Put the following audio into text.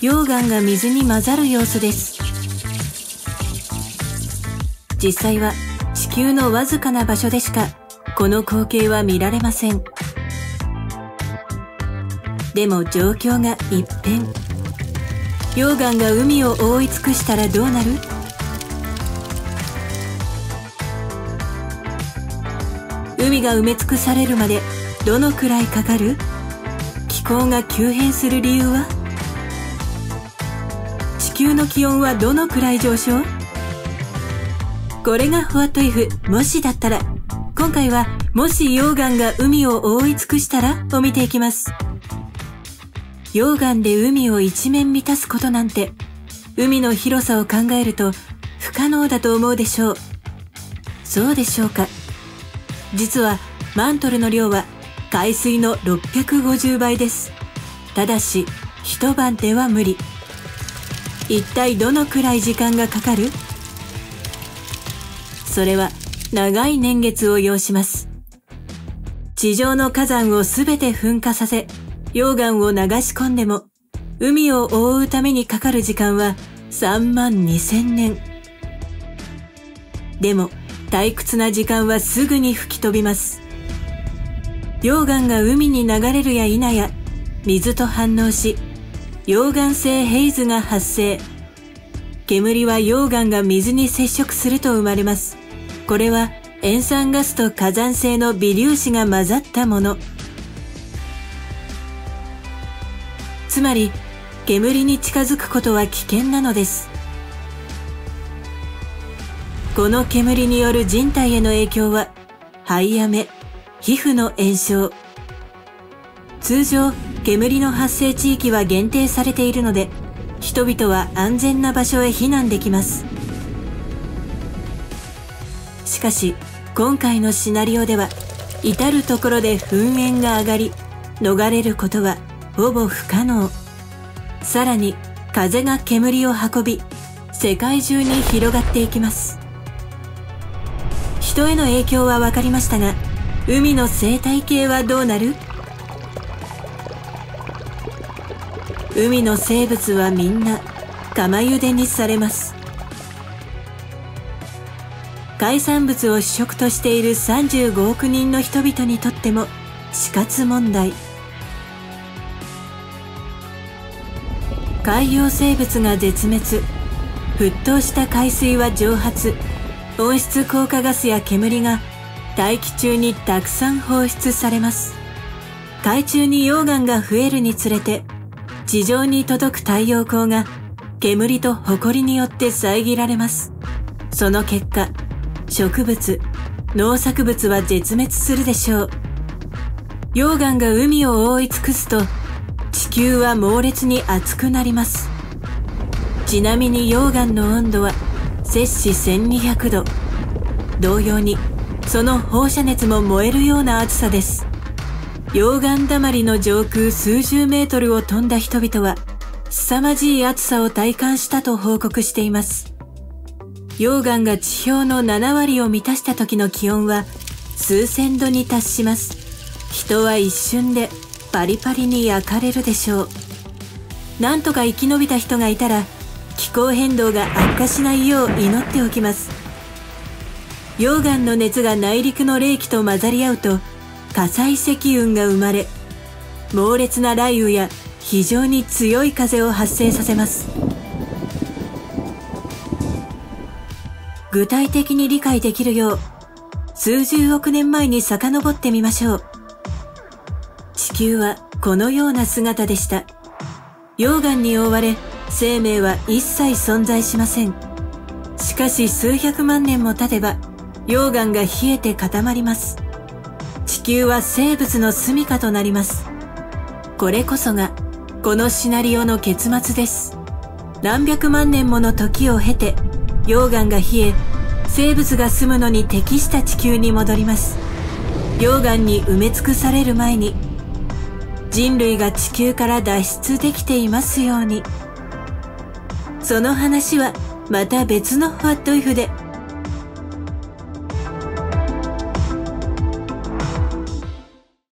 溶岩が水に混ざる様子です。実際は地球のわずかな場所でしかこの光景は見られません。でも状況が一変。溶岩が海を覆い尽くしたらどうなる？海が埋め尽くされるまでどのくらいかかる？気候が急変する理由は？地球の気温はどのくらい上昇？これが What if もしだったら。今回はもし溶岩が海を覆い尽くしたらを見ていきます。溶岩で海を一面満たすことなんて、海の広さを考えると不可能だと思うでしょう。そうでしょうか。実はマントルの量は海水の650倍です。ただし一晩では無理。一体どのくらい時間がかかる？それは長い年月を要します。地上の火山をすべて噴火させ、溶岩を流し込んでも、海を覆うためにかかる時間は32000年。でも、退屈な時間はすぐに吹き飛びます。溶岩が海に流れるや否や、水と反応し、溶岩性ヘイズが発生。煙は溶岩が水に接触すると生まれます。これは塩酸ガスと火山性の微粒子が混ざったもの。つまり、煙に近づくことは危険なのです。この煙による人体への影響は、肺や目、皮膚の炎症。通常、煙の発生地域は限定されているので、人々は安全な場所へ避難できます。しかし、今回のシナリオでは、至るところで噴煙が上がり、逃れることはほぼ不可能。さらに、風が煙を運び、世界中に広がっていきます。人への影響は分かりましたが、海の生態系はどうなる？海の生物はみんな、釜茹でにされます。海産物を主食としている35億人の人々にとっても死活問題。海洋生物が絶滅、沸騰した海水は蒸発、温室効果ガスや煙が大気中にたくさん放出されます。海中に溶岩が増えるにつれて、地上に届く太陽光が煙と埃によって遮られます。その結果、植物、農作物は絶滅するでしょう。溶岩が海を覆い尽くすと、地球は猛烈に熱くなります。ちなみに溶岩の温度は摂氏1200度。同様に、その放射熱も燃えるような暑さです。溶岩だまりの上空数十メートルを飛んだ人々は、凄まじい暑さを体感したと報告しています。溶岩が地表の7割を満たした時の気温は数千度に達します。人は一瞬でパリパリに焼かれるでしょう。なんとか生き延びた人がいたら、気候変動が悪化しないよう祈っておきます。溶岩の熱が内陸の冷気と混ざり合うと、火砕積雲が生まれ、猛烈な雷雨や非常に強い風を発生させます。具体的に理解できるよう、数十億年前に遡ってみましょう。地球はこのような姿でした。溶岩に覆われ、生命は一切存在しません。しかし数百万年も経てば、溶岩が冷えて固まります。地球は生物の住処となります。これこそが、このシナリオの結末です。何百万年もの時を経て、溶岩が冷え、生物が住むのに適した地球に戻ります。溶岩に埋め尽くされる前に、人類が地球から脱出できていますように。その話はまた別のWhat Ifで